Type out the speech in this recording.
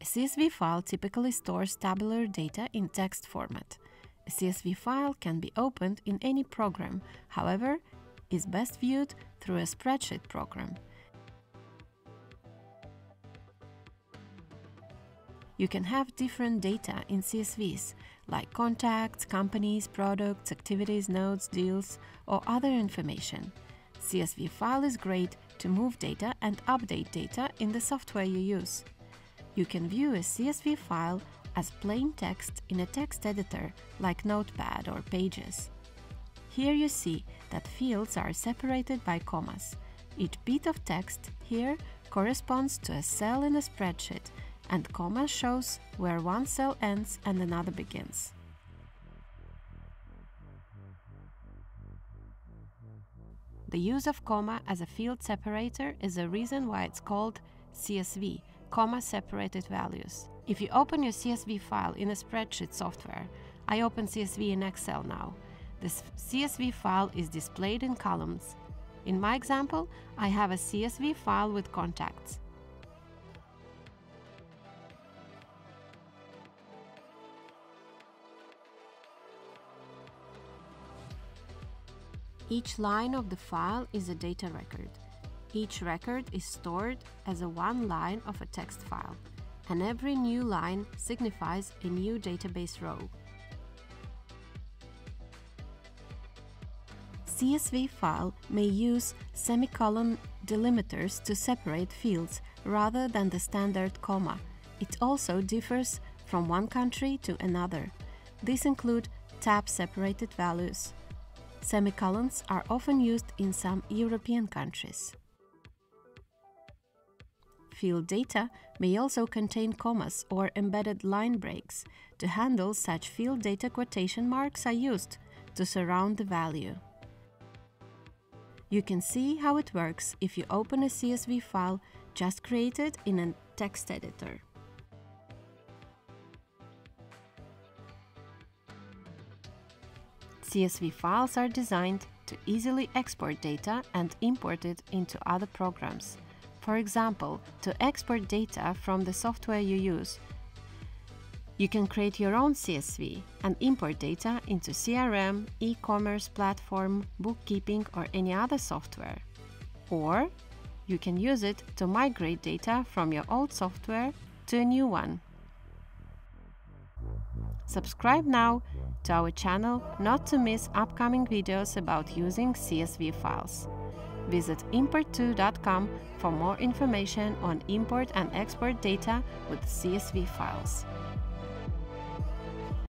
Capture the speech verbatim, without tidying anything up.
C S V file typically stores tabular data in text format. A C S V file can be opened in any program, however, is best viewed through a spreadsheet program. You can have different data in C S Vs, like contacts, companies, products, activities, notes, deals, or other information. C S V file is great to move data and update data in the software you use. You can view a C S V file as plain text in a text editor like Notepad or Pages. Here you see that fields are separated by commas. Each bit of text here corresponds to a cell in a spreadsheet, and comma shows where one cell ends and another begins. The use of comma as a field separator is a reason why it's called C S V, comma separated values. If you open your C S V file in a spreadsheet software, I open C S V in Excel now. This C S V file is displayed in columns. In my example, I have a C S V file with contacts. Each line of the file is a data record. Each record is stored as a one line of a text file, and every new line signifies a new database row. C S V file may use semicolon delimiters to separate fields rather than the standard comma. It also differs from one country to another. These include tab-separated values. Semicolons are often used in some European countries. Field data may also contain commas or embedded line breaks. To handle such field data, quotation marks are used to surround the value. You can see how it works if you open a C S V file just created in a text editor. C S V files are designed to easily export data and import it into other programs. For example, to export data from the software you use, you can create your own C S V and import data into C R M, e-commerce platform, bookkeeping, or any other software. Or you can use it to migrate data from your old software to a new one. Subscribe now to our channel not to miss upcoming videos about using C S V files. Visit import two dot com for more information on import and export data with C S V files.